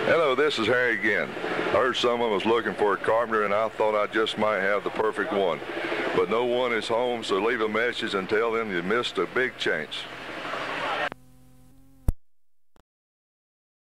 Hello, this is Harry Gant. I heard someone was looking for a carpenter, and I thought I just might have the perfect one. But no one is home, so leave a message and tell them you missed a big chance.